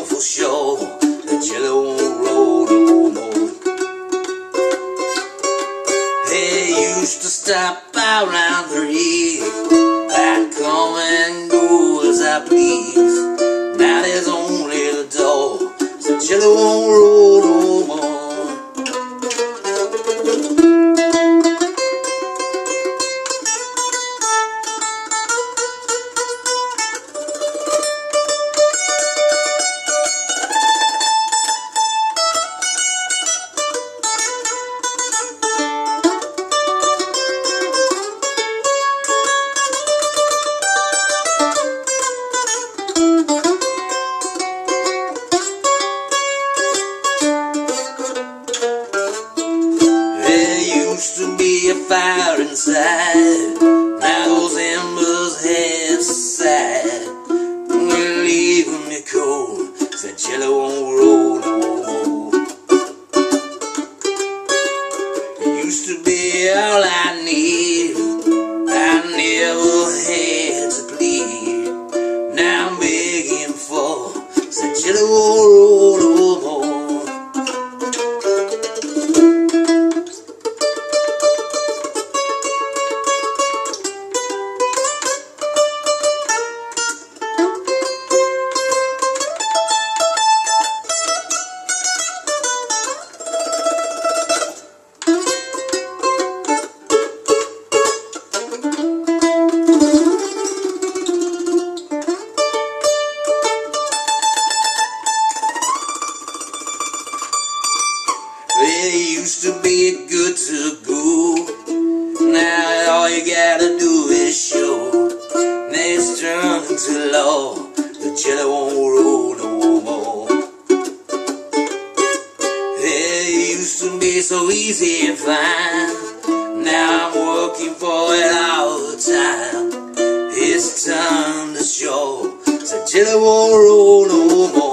for sure. The jelly won't roll no more. Hey, used to stop by around 3. I'd come and go as I please. Now there's only the door, so the jelly won't roll no more. Used to be a fire inside, now those embers have subsided. You're leaving me cold, that jelly won't roll no more. It used to be all I need, I never had to plead. Now I'm begging for that jelly won't roll no more. It used to be good to go, now all you gotta do is show. Next turn into law, the jelly won't roll no more. It used to be so easy to find, now I'm working for it all the time. It's time to show, the jelly won't roll no more.